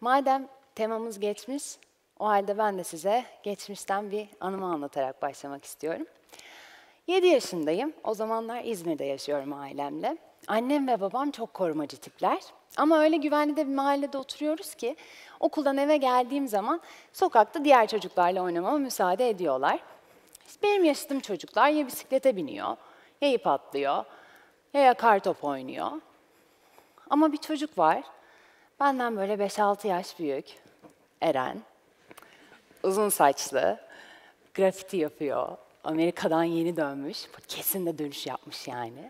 Madem temamız geçmiş, o halde ben de size geçmişten bir anımı anlatarak başlamak istiyorum. 7 yaşındayım. O zamanlar İzmir'de yaşıyorum ailemle. Annem ve babam çok korumacı tipler. Ama öyle güvenli de bir mahallede oturuyoruz ki okuldan eve geldiğim zaman sokakta diğer çocuklarla oynamama müsaade ediyorlar. İşte benim yaşadığım çocuklar ya bisiklete biniyor, ya ip atlıyor, ya yakar top oynuyor. Ama bir çocuk var, benden böyle 5-6 yaş büyük, Eren. Uzun saçlı, grafiti yapıyor. Amerika'dan yeni dönmüş. Kesin de dönüş yapmış yani.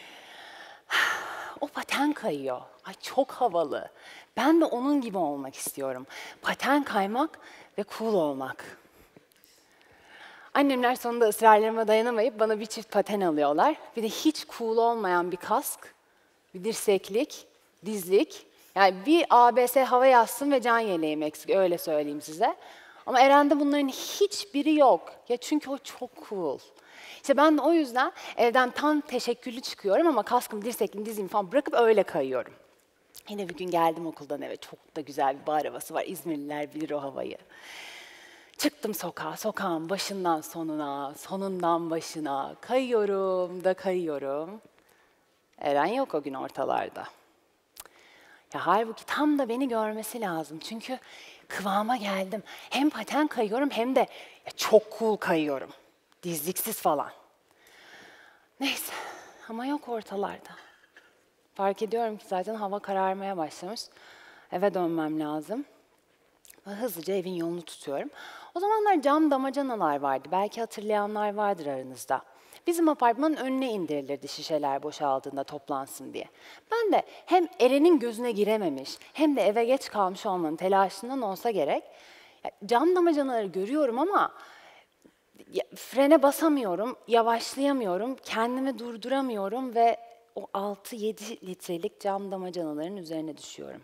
O paten kayıyor. Ay çok havalı. Ben de onun gibi olmak istiyorum. Paten kaymak ve cool olmak. Annemler sonunda ısrarlarıma dayanamayıp bana bir çift paten alıyorlar. Bir de hiç cool olmayan bir kask, bir dirseklik, dizlik. Yani bir ABS hava yastığım ve can yeleğim eksik, öyle söyleyeyim size. Ama Eren'de bunların hiçbiri yok. Ya çünkü o çok cool. İşte ben de o yüzden evden tam teşekküllü çıkıyorum ama kaskımı, dirsekliğimi, dizimi falan bırakıp öyle kayıyorum. Yine bir gün geldim okuldan eve. Çok da güzel bir bahar havası var. İzmirliler bilir o havayı. Çıktım sokağa, sokağın başından sonuna, sonundan başına. Kayıyorum da kayıyorum. Eren yok o gün ortalarda. Ya halbuki tam da beni görmesi lazım. Çünkü kıvama geldim. Hem paten kayıyorum hem de çok cool kayıyorum. Dizliksiz falan. Neyse ama yok ortalarda. Fark ediyorum ki zaten hava kararmaya başlamış. Eve dönmem lazım. Hızlıca evin yolunu tutuyorum. O zamanlar cam damacanalar vardı. Belki hatırlayanlar vardır aranızda. Bizim apartmanın önüne indirilirdi şişeler boşaldığında toplansın diye. Ben de hem Eren'in gözüne girememiş hem de eve geç kalmış olmanın telaşından olsa gerek cam damacanaları görüyorum ama frene basamıyorum, yavaşlayamıyorum, kendimi durduramıyorum ve o 6-7 litrelik cam damacanaların üzerine düşüyorum.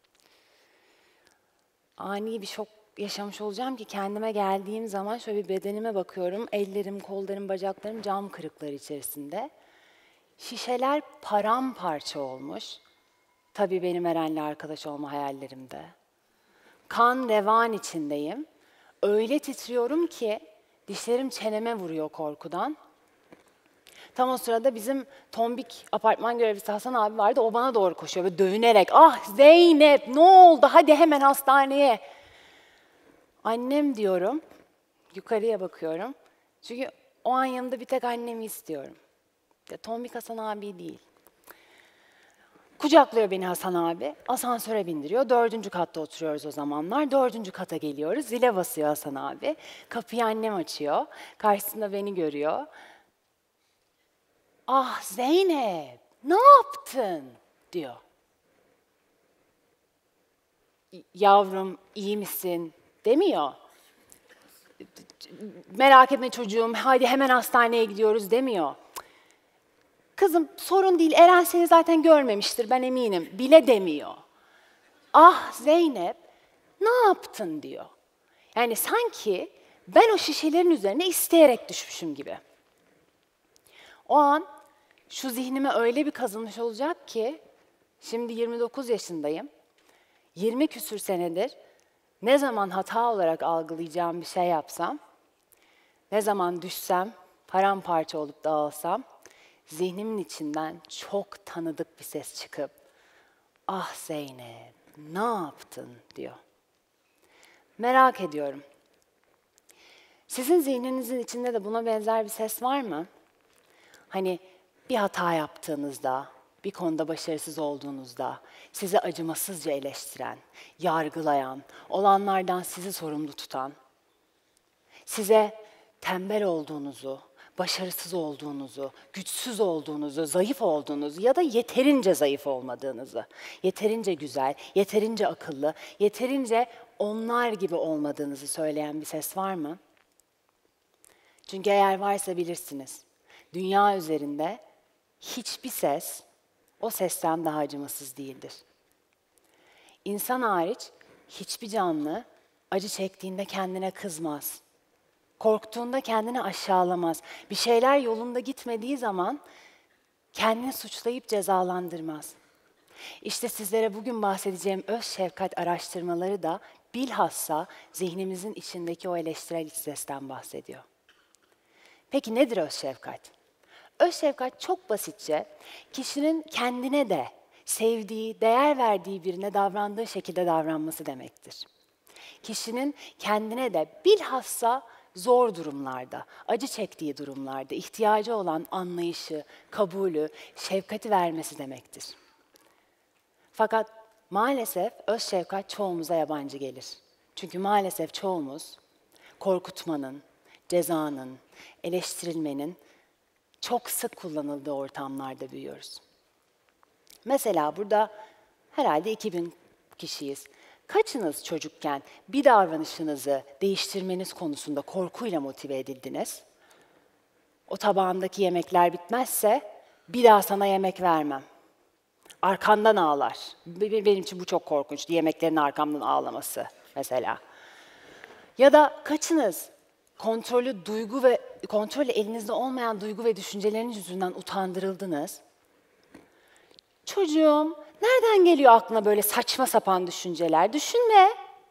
Ani bir şok yaşamış olacağım ki kendime geldiğim zaman şöyle bir bedenime bakıyorum. Ellerim, kollarım, bacaklarım cam kırıkları içerisinde. Şişeler paramparça olmuş. Tabii benim Eren'le arkadaş olma hayallerimde. Kan revan içindeyim. Öyle titriyorum ki dişlerim çeneme vuruyor korkudan. Tam o sırada bizim tombik apartman görevlisi Hasan abi vardı. O bana doğru koşuyor ve dövünerek "Ah Zeynep ne oldu? Hadi hemen hastaneye." Annem diyorum. Yukarıya bakıyorum. Çünkü o an yanımda bir tek annemi istiyorum. Tombik Hasan abi değil. Kucaklıyor beni Hasan abi. Asansöre bindiriyor. 4. katta oturuyoruz o zamanlar. 4. kata geliyoruz. Zile basıyor Hasan abi. Kapıyı annem açıyor. Karşısında beni görüyor. "Ah Zeynep, ne yaptın?" diyor. "Yavrum, iyi misin?" demiyor. "Merak etme çocuğum, hadi hemen hastaneye gidiyoruz." demiyor. "Kızım sorun değil, Eren seni zaten görmemiştir, ben eminim." bile demiyor. "Ah Zeynep, ne yaptın?" diyor. Yani sanki ben o şişelerin üzerine isteyerek düşmüşüm gibi. O an şu zihnime öyle bir kazınmış olacak ki, şimdi 29 yaşındayım. 20 küsür senedir ne zaman hata olarak algılayacağım bir şey yapsam, ne zaman düşsem, paramparça olup dağılsam, zihnimin içinden çok tanıdık bir ses çıkıp, "Ah Zeynep, ne yaptın?" diyor. Merak ediyorum. Sizin zihninizin içinde de buna benzer bir ses var mı? Hani bir hata yaptığınızda, bir konuda başarısız olduğunuzda, sizi acımasızca eleştiren, yargılayan, olanlardan sizi sorumlu tutan, size tembel olduğunuzu, başarısız olduğunuzu, güçsüz olduğunuzu, zayıf olduğunuzu ya da yeterince zayıf olmadığınızı, yeterince güzel, yeterince akıllı, yeterince onlar gibi olmadığınızı söyleyen bir ses var mı? Çünkü eğer varsa bilirsiniz. Dünya üzerinde hiçbir ses o sesten daha acımasız değildir. İnsan hariç hiçbir canlı acı çektiğinde kendine kızmaz. Korktuğunda kendini aşağılamaz. Bir şeyler yolunda gitmediği zaman kendini suçlayıp cezalandırmaz. İşte sizlere bugün bahsedeceğim öz şefkat araştırmaları da bilhassa zihnimizin içindeki o eleştirel iç sesten bahsediyor. Peki nedir öz şefkat? Öz şefkat çok basitçe kişinin kendine de sevdiği, değer verdiği birine davrandığı şekilde davranması demektir. Kişinin kendine de bilhassa zor durumlarda, acı çektiği durumlarda ihtiyacı olan anlayışı, kabulü, şefkati vermesi demektir. Fakat maalesef öz şefkat çoğumuza yabancı gelir. Çünkü maalesef çoğumuz korkutmanın, cezanın, eleştirilmenin çok sık kullanıldığı ortamlarda büyüyoruz. Mesela burada herhalde 2000 kişiyiz. Kaçınız çocukken bir davranışınızı değiştirmeniz konusunda korkuyla motive edildiniz? O tabağındaki yemekler bitmezse bir daha sana yemek vermem. Arkandan ağlar. Benim için bu çok korkunçtu, yemeklerin arkamdan ağlaması mesela. Ya da kaçınız kontrolü elinizde olmayan duygu ve düşünceleriniz yüzünden utandırıldınız? Çocuğum, nereden geliyor aklına böyle saçma sapan düşünceler? Düşünme.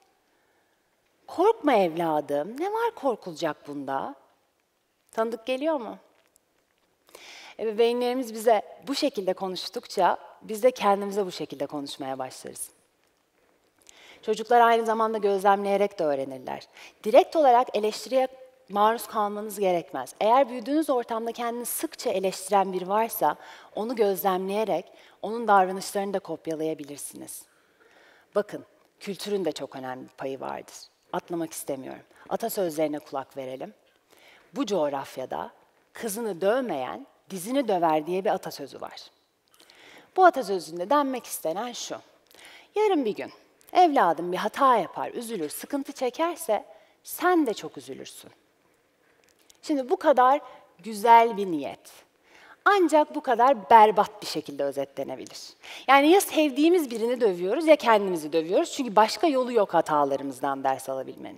Korkma evladım. Ne var korkulacak bunda? Tanıdık geliyor mu? Ebeveynlerimiz bize bu şekilde konuştukça biz de kendimize bu şekilde konuşmaya başlarız. Çocuklar aynı zamanda gözlemleyerek de öğrenirler. Direkt olarak eleştiriye maruz kalmanız gerekmez. Eğer büyüdüğünüz ortamda kendini sıkça eleştiren biri varsa onu gözlemleyerek onun davranışlarını da kopyalayabilirsiniz. Bakın, kültürün de çok önemli bir payı vardır. Atlamak istemiyorum. Atasözlerine kulak verelim. Bu coğrafyada kızını dövmeyen dizini döver diye bir atasözü var. Bu atasözünde denmek istenen şu. Yarın bir gün evladım bir hata yapar, üzülür, sıkıntı çekerse sen de çok üzülürsün. Şimdi bu kadar güzel bir niyet. Ancak bu kadar berbat bir şekilde özetlenebilir. Yani ya sevdiğimiz birini dövüyoruz ya kendimizi dövüyoruz. Çünkü başka yolu yok hatalarımızdan ders alabilmenin.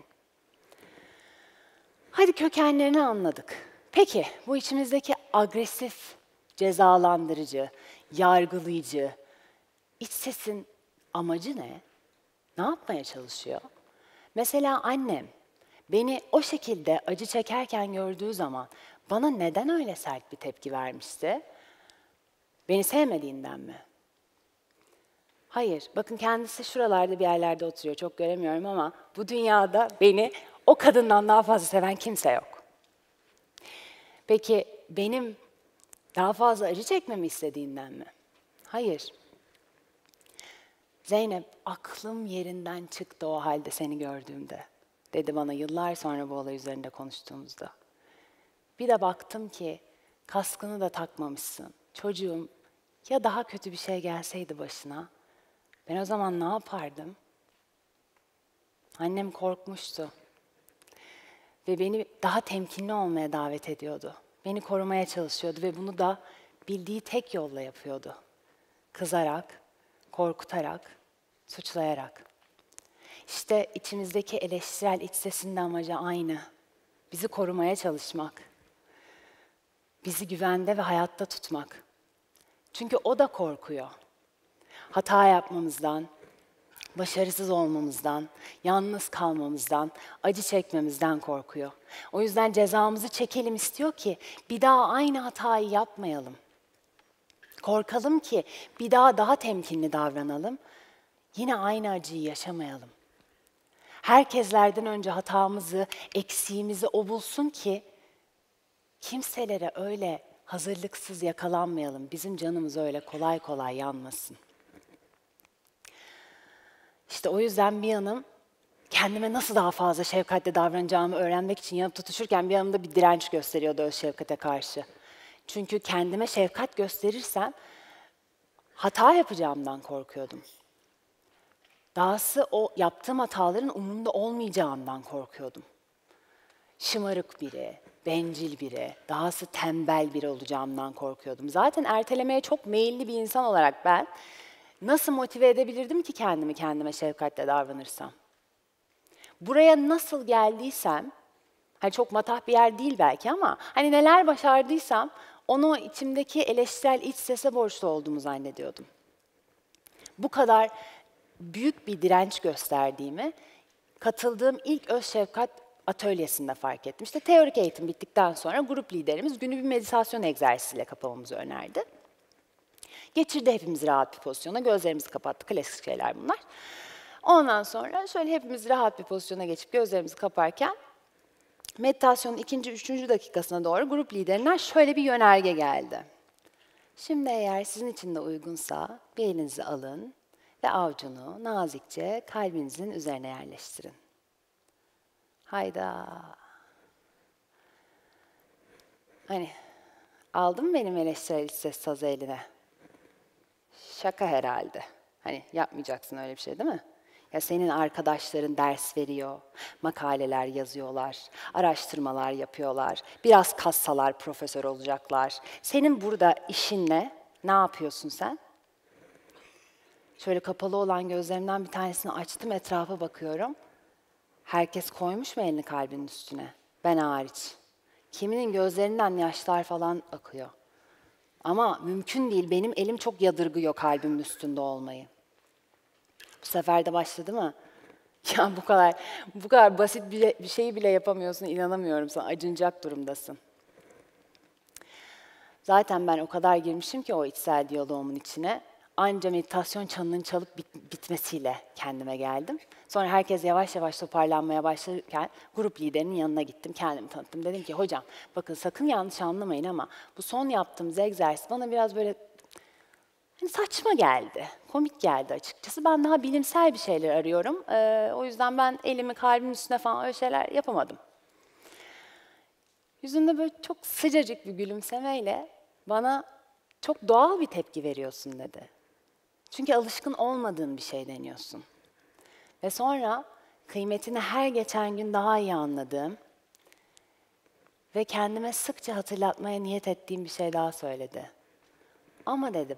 Hadi kökenlerini anladık. Peki bu içimizdeki agresif, cezalandırıcı, yargılayıcı iç sesin amacı ne? Ne yapmaya çalışıyor? Mesela annem beni o şekilde acı çekerken gördüğü zaman bana neden öyle sert bir tepki vermişti? Beni sevmediğinden mi? Hayır, bakın kendisi şuralarda bir yerlerde oturuyor, çok göremiyorum ama bu dünyada beni o kadından daha fazla seven kimse yok. Peki benim daha fazla acı çekmemi istediğinden mi? Hayır. Zeynep, aklım yerinden çıktı o halde seni gördüğümde, dedi bana yıllar sonra bu olay üzerinde konuştuğumuzda. Bir de baktım ki kaskını da takmamışsın. Çocuğum, ya daha kötü bir şey gelseydi başına, ben o zaman ne yapardım? Annem korkmuştu ve beni daha temkinli olmaya davet ediyordu. Beni korumaya çalışıyordu ve bunu da bildiği tek yolla yapıyordu. Kızarak, korkutarak, suçlayarak. İşte içimizdeki eleştirel iç sesin de amacı aynı. Bizi korumaya çalışmak. Bizi güvende ve hayatta tutmak. Çünkü o da korkuyor. Hata yapmamızdan, başarısız olmamızdan, yalnız kalmamızdan, acı çekmemizden korkuyor. O yüzden cezamızı çekelim istiyor ki bir daha aynı hatayı yapmayalım. Korkalım ki bir daha temkinli davranalım, yine aynı acıyı yaşamayalım. Herkeslerden önce hatamızı, eksiğimizi o bulsun ki kimselere öyle hazırlıksız yakalanmayalım. Bizim canımız öyle kolay kolay yanmasın. İşte o yüzden bir yanım kendime nasıl daha fazla şefkatle davranacağımı öğrenmek için yanıp tutuşurken bir yanımda bir direnç gösteriyordu o şefkate karşı. Çünkü kendime şefkat gösterirsem hata yapacağımdan korkuyordum. Dahası o yaptığım hataların umurumda olmayacağından korkuyordum. Şımarık biri, bencil biri, dahası tembel biri olacağımdan korkuyordum. Zaten ertelemeye çok meyilli bir insan olarak ben nasıl motive edebilirdim ki kendime şefkatle davranırsam? Buraya nasıl geldiysem, hani çok matah bir yer değil belki ama hani neler başardıysam onu içimdeki eleştirel iç sese borçlu olduğumu zannediyordum. Bu kadar büyük bir direnç gösterdiğimi katıldığım ilk öz şefkat atölyesinde fark ettim. İşte teorik eğitim bittikten sonra grup liderimiz günü bir meditasyon egzersiziyle kapamamızı önerdi. Geçirdi hepimizi rahat bir pozisyona, gözlerimizi kapattık, klasik şeyler bunlar. Ondan sonra şöyle hepimiz rahat bir pozisyona geçip gözlerimizi kaparken meditasyonun 2. 3. dakikasına doğru grup liderinden şöyle bir yönerge geldi. Şimdi eğer sizin için de uygunsa bir elinizi alın ve avucunu nazikçe kalbinizin üzerine yerleştirin. Hayda. Hani aldın mı benim eleştirel ses sazı eline? Şaka herhalde. Hani yapmayacaksın öyle bir şey değil mi? Ya senin arkadaşların ders veriyor, makaleler yazıyorlar, araştırmalar yapıyorlar, biraz kassalar profesör olacaklar. Senin burada işin ne? Ne yapıyorsun sen? Şöyle kapalı olan gözlerimden bir tanesini açtım, etrafa bakıyorum. Herkes koymuş mu elini kalbinin üstüne? Ben hariç. Kiminin gözlerinden yaşlar falan akıyor. Ama mümkün değil, benim elim çok yadırgıyor kalbimin üstünde olmayı. Bu sefer de başladı mı? Ya bu kadar basit bir şeyi bile yapamıyorsun, inanamıyorum sana, acınacak durumdasın. Zaten ben o kadar girmişim ki o içsel diyaloğumun içine. Anca meditasyon çanının çalıp bitmesiyle kendime geldim. Sonra herkes yavaş yavaş toparlanmaya başlarken grup liderinin yanına gittim, kendimi tanıttım. Dedim ki hocam bakın sakın yanlış anlamayın ama bu son yaptığımız egzersiz bana biraz böyle saçma geldi, komik geldi açıkçası. Ben daha bilimsel bir şeyler arıyorum. O yüzden ben elimi kalbimin üstüne falan öyle şeyler yapamadım. Yüzünde böyle çok sıcacık bir gülümsemeyle bana çok doğal bir tepki veriyorsun dedi. Çünkü alışkın olmadığın bir şey deniyorsun. Ve sonra kıymetini her geçen gün daha iyi anladığım ve kendime sıkça hatırlatmaya niyet ettiğim bir şey daha söyledi. Ama dedi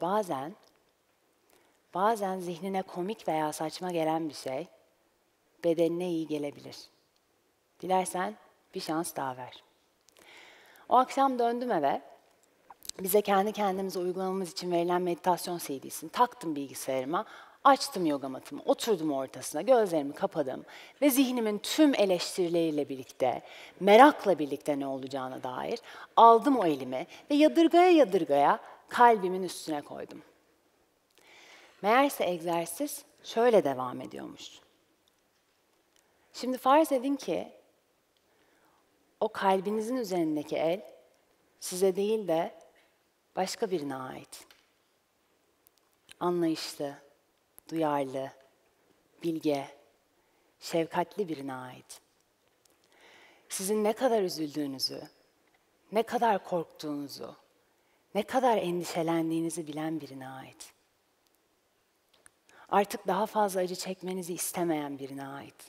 bazen zihnine komik veya saçma gelen bir şey bedenine iyi gelebilir. Dilersen bir şans daha ver. O akşam döndüm eve. Bize kendi kendimize uygulamamız için verilen meditasyon CD'sini taktım bilgisayarıma, açtım yoga matımı, oturdum ortasına, gözlerimi kapadım ve zihnimin tüm eleştirileriyle birlikte, merakla birlikte ne olacağına dair aldım o elimi ve yadırgaya yadırgaya kalbimin üstüne koydum. Meğerse egzersiz şöyle devam ediyormuş. Şimdi farz edin ki o kalbinizin üzerindeki el size değil de başka birine ait. Anlayışlı, duyarlı, bilge, şefkatli birine ait. Sizin ne kadar üzüldüğünüzü, ne kadar korktuğunuzu, ne kadar endişelendiğinizi bilen birine ait. Artık daha fazla acı çekmenizi istemeyen birine ait.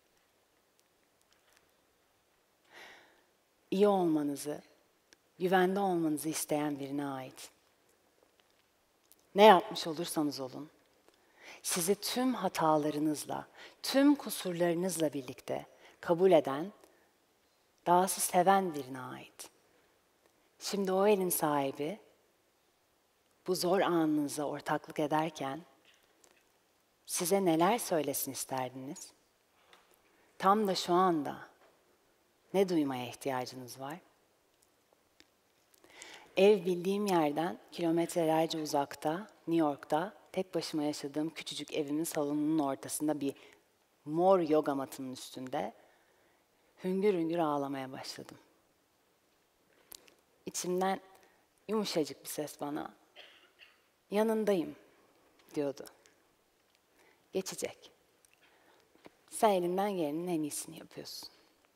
İyi olmanızı, güvende olmanızı isteyen birine ait. Ne yapmış olursanız olun, sizi tüm hatalarınızla, tüm kusurlarınızla birlikte kabul eden, dahası seven birine ait. Şimdi o elin sahibi, bu zor anınıza ortaklık ederken, size neler söylesin isterdiniz? Tam da şu anda ne duymaya ihtiyacınız var? Ev bildiğim yerden kilometrelerce uzakta, New York'ta tek başıma yaşadığım küçücük evimin salonunun ortasında bir mor yoga matının üstünde hüngür hüngür ağlamaya başladım. İçimden yumuşacık bir ses bana, yanındayım diyordu. Geçecek. Sen elinden gelenin en iyisini yapıyorsun.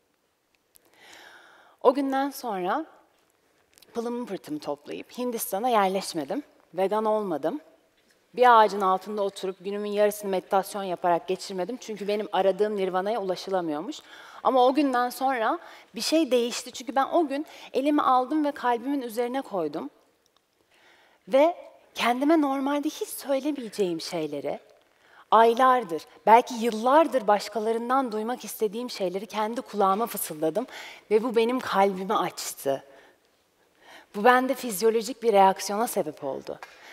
O günden sonra pılımı pırtımı toplayıp Hindistan'a yerleşmedim. Vegan olmadım. Bir ağacın altında oturup günümün yarısını meditasyon yaparak geçirmedim. Çünkü benim aradığım nirvana'ya ulaşılamıyormuş. Ama o günden sonra bir şey değişti. Çünkü ben o gün elimi aldım ve kalbimin üzerine koydum. Ve kendime normalde hiç söylemeyeceğim şeyleri, aylardır, belki yıllardır başkalarından duymak istediğim şeyleri kendi kulağıma fısıldadım. Ve bu benim kalbimi açtı. Bu bende fizyolojik bir reaksiyona sebep oldu.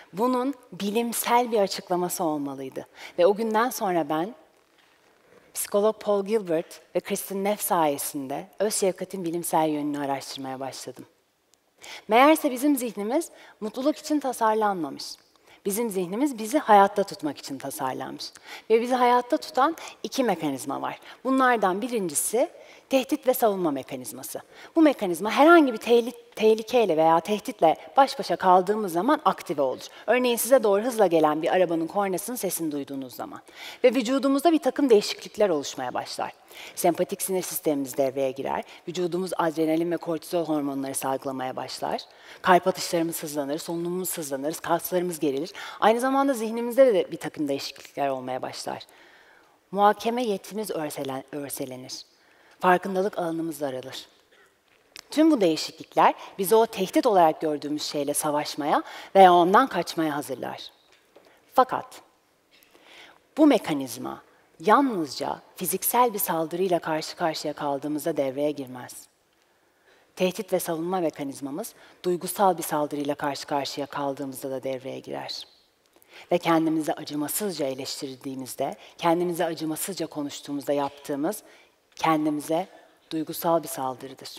Bunun bilimsel bir açıklaması olmalıydı. Ve o günden sonra ben psikolog Paul Gilbert ve Kristin Neff sayesinde öz şefkatin bilimsel yönünü araştırmaya başladım. Meğerse bizim zihnimiz mutluluk için tasarlanmamış. Bizim zihnimiz bizi hayatta tutmak için tasarlanmış. Ve bizi hayatta tutan iki mekanizma var. Bunlardan birincisi tehdit ve savunma mekanizması. Bu mekanizma herhangi bir tehlikeyle veya tehditle baş başa kaldığımız zaman aktive olur. Örneğin size doğru hızla gelen bir arabanın kornasının sesini duyduğunuz zaman. Ve vücudumuzda bir takım değişiklikler oluşmaya başlar. Sempatik sinir sistemimiz devreye girer. Vücudumuz adrenalin ve kortizol hormonları salgılamaya başlar. Kalp atışlarımız hızlanır, solunumumuz hızlanır, kaslarımız gerilir. Aynı zamanda zihnimizde de bir takım değişiklikler olmaya başlar. Muhakeme yetimiz örselenir. Farkındalık alanımız daralır. Tüm bu değişiklikler bizi o tehdit olarak gördüğümüz şeyle savaşmaya veya ondan kaçmaya hazırlar. Fakat bu mekanizma yalnızca fiziksel bir saldırıyla karşı karşıya kaldığımızda devreye girmez. Tehdit ve savunma mekanizmamız duygusal bir saldırıyla karşı karşıya kaldığımızda da devreye girer. Ve kendimizi acımasızca eleştirdiğimizde, kendimizi acımasızca konuştuğumuzda yaptığımız kendimize duygusal bir saldırıdır.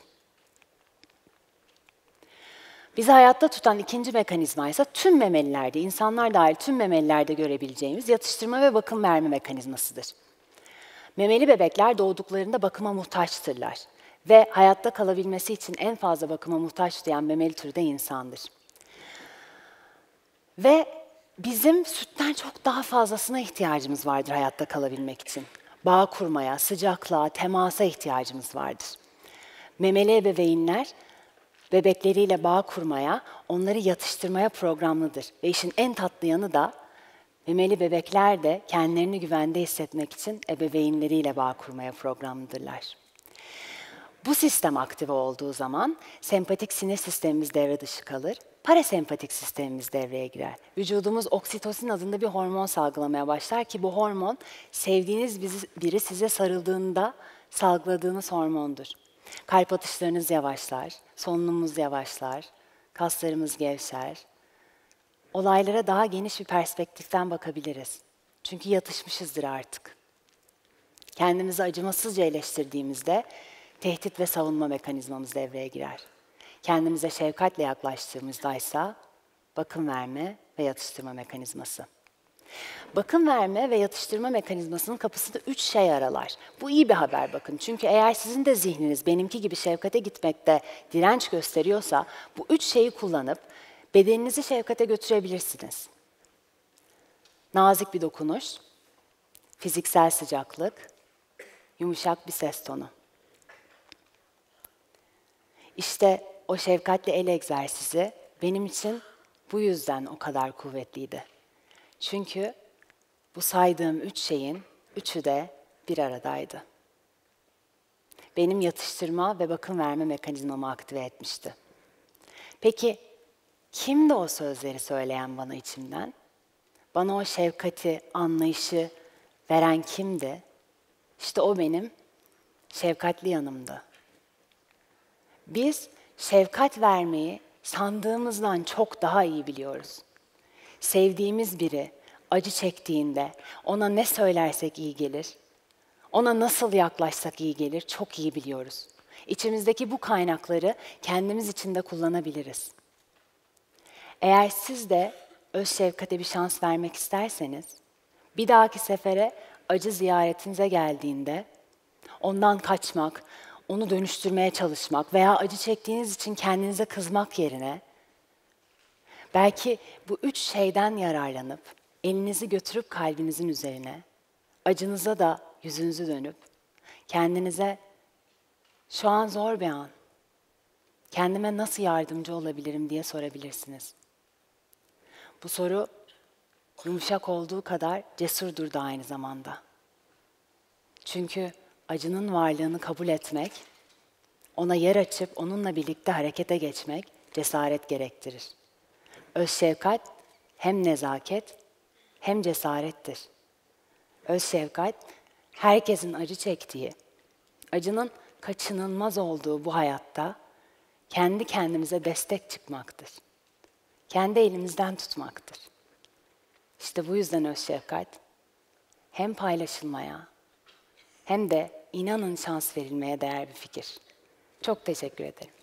Bizi hayatta tutan ikinci mekanizma ise tüm memelilerde, insanlar dahil tüm memelilerde görebileceğimiz yatıştırma ve bakım verme mekanizmasıdır. Memeli bebekler doğduklarında bakıma muhtaçtırlar ve hayatta kalabilmesi için en fazla bakıma muhtaç duyan memeli türü de insandır. Ve bizim sütten çok daha fazlasına ihtiyacımız vardır hayatta kalabilmek için. Bağ kurmaya, sıcaklığa, temasa ihtiyacımız vardır. Memeli ebeveynler bebekleriyle bağ kurmaya, onları yatıştırmaya programlıdır. Ve işin en tatlı yanı da memeli bebekler de kendilerini güvende hissetmek için ebeveynleriyle bağ kurmaya programlıdırlar. Bu sistem aktive olduğu zaman sempatik sinir sistemimiz devre dışı kalır, parasempatik sistemimiz devreye girer. Vücudumuz oksitosin adında bir hormon salgılamaya başlar ki bu hormon sevdiğiniz biri size sarıldığında salgıladığınız hormondur. Kalp atışlarınız yavaşlar, solunumumuz yavaşlar, kaslarımız gevşer. Olaylara daha geniş bir perspektiften bakabiliriz. Çünkü yatışmışızdır artık. Kendimizi acımasızca eleştirdiğimizde tehdit ve savunma mekanizmamız devreye girer. Kendimize şefkatle yaklaştığımızda ise bakım verme ve yatıştırma mekanizması. Bakım verme ve yatıştırma mekanizmasının kapısında 3 şey aralar. Bu iyi bir haber bakın. Çünkü eğer sizin de zihniniz benimki gibi şefkate gitmekte direnç gösteriyorsa bu 3 şeyi kullanıp bedeninizi şefkate götürebilirsiniz. Nazik bir dokunuş, fiziksel sıcaklık, yumuşak bir ses tonu. İşte o şefkatli el egzersizi benim için bu yüzden o kadar kuvvetliydi. Çünkü bu saydığım 3 şeyin üçü de bir aradaydı. Benim yatıştırma ve bakım verme mekanizmamı aktive etmişti. Peki kimdi o sözleri söyleyen bana içimden? Bana o şefkati, anlayışı veren kimdi? İşte o benim şefkatli yanımdı. Biz şefkat vermeyi sandığımızdan çok daha iyi biliyoruz. Sevdiğimiz biri acı çektiğinde ona ne söylersek iyi gelir, ona nasıl yaklaşsak iyi gelir çok iyi biliyoruz. İçimizdeki bu kaynakları kendimiz için de kullanabiliriz. Eğer siz de öz şefkate bir şans vermek isterseniz, bir dahaki sefere acı ziyaretinize geldiğinde ondan kaçmak, onu dönüştürmeye çalışmak veya acı çektiğiniz için kendinize kızmak yerine belki bu 3 şeyden yararlanıp elinizi götürüp kalbinizin üzerine, acınıza da yüzünüzü dönüp kendinize şu an zor bir an, kendime nasıl yardımcı olabilirim diye sorabilirsiniz. Bu soru yumuşak olduğu kadar cesurdur da aynı zamanda. Çünkü acının varlığını kabul etmek, ona yer açıp onunla birlikte harekete geçmek cesaret gerektirir. Öz şefkat hem nezaket hem cesarettir. Öz şefkat herkesin acı çektiği, acının kaçınılmaz olduğu bu hayatta kendi kendimize destek çıkmaktır. kendi elimizden tutmaktır. İşte bu yüzden öz şefkat hem paylaşılmaya hem de inanın şans verilmeye değer bir fikir. Çok teşekkür ederim.